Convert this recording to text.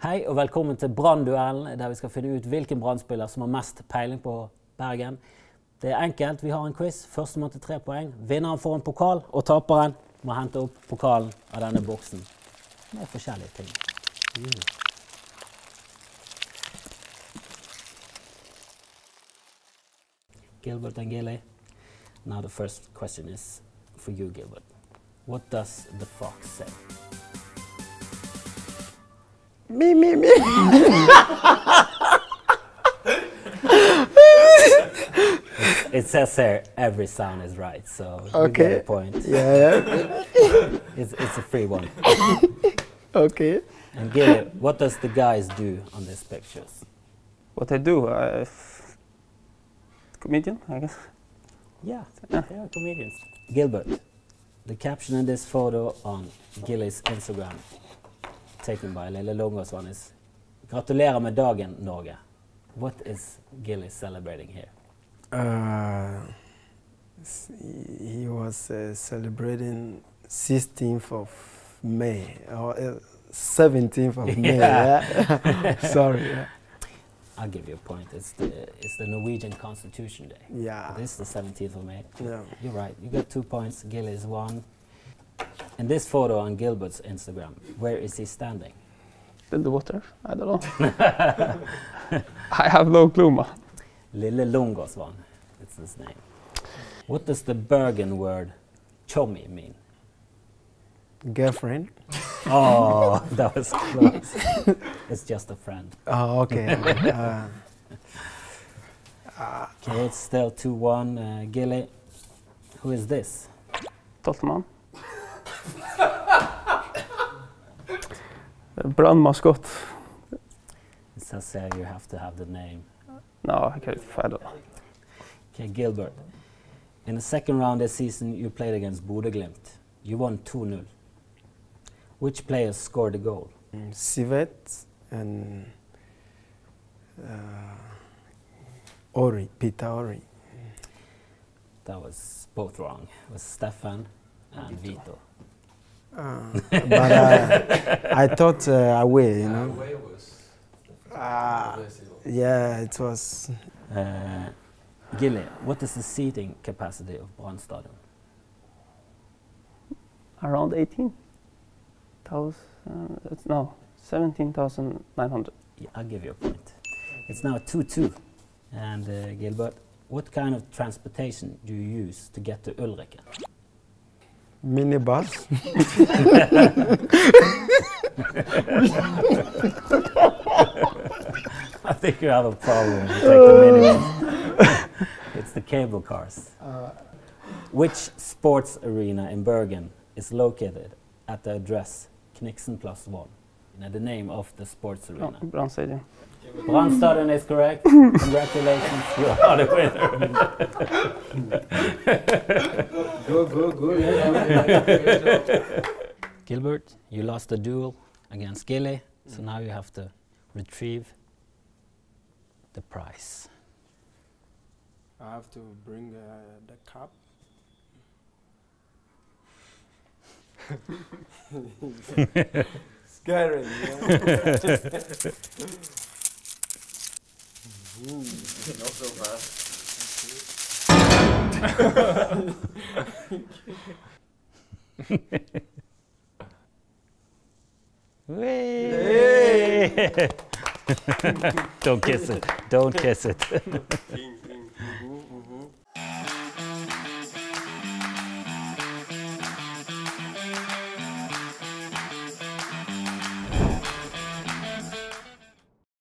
Hei og velkommen til Brannduellen, der vi skal finne ut hvilken brannspiller som har mest peiling på Bergen. Det er enkelt, vi har en quiz. Førstemann til 3 poeng. Vinneren får en pokal, og taperen må hente opp pokalen av denne boksen med forskjellige ting. Gilbert and Gilly. Now the first question is for you, Gilbert. What does the fox say? Me. It says here every sound is right, so you Okay. get a point. Yeah. It's a free one. Okay. And Gilly, what does the guys do on these pictures? What I do, comedian, I guess. Yeah, they are comedians. Gilbert, the caption in this photo on Gilly's Instagram, taken by Lille Lungås, is "Gratulerer med dagen, Norge." What is Gilly celebrating here? He was celebrating 16th of May, or 17th of May. Yeah. Sorry. Yeah. I'll give you a point. It's the Norwegian Constitution Day. Yeah. This is the 17th of May. Yeah. You're right. You got 2 points. Gilly is 1. In this photo on Gilbert's Instagram, where is he standing? In the water, I don't know. I have no clue, man. Lille Lungås, it's his name. What does the Bergen word "chommy" mean? Girlfriend. Oh, that was close. It's just a friend. Oh, okay. Okay, it's still 2-1. Gilly, who is this? Toltemann. Brandmaskott. It says here you have to have the name. No, I can't find it. Okay, Gilbert. In the second round this season, you played against Bodø Glimt. You won 2-0. Which players scored the goal? Sivet and Ori, Peter Ori. That was both wrong. It was Stefan and Vito. But I thought away, you know. Away was Yeah, it was. Gilly, what is the seating capacity of Brann Stadion? Around 18,000. No, 17,900. Yeah, I'll give you a point. It's now 2-2. And Gilbert, what kind of transportation do you use to get to Ulriken? Minibus. I think you have a problem if you take the minibus. It's the cable cars. Which sports arena in Bergen is located at the address Knixen Plass 1? You know, the name of the sports arena. Oh, Brann Stadium. Brann Stadion is correct. Congratulations, you are the winner. good. Gilbert, you lost the duel against Gilly, so now you have to retrieve the prize. I have to bring the cup. Scary, yeah. Not so fast. Don't kiss it. Don't kiss it.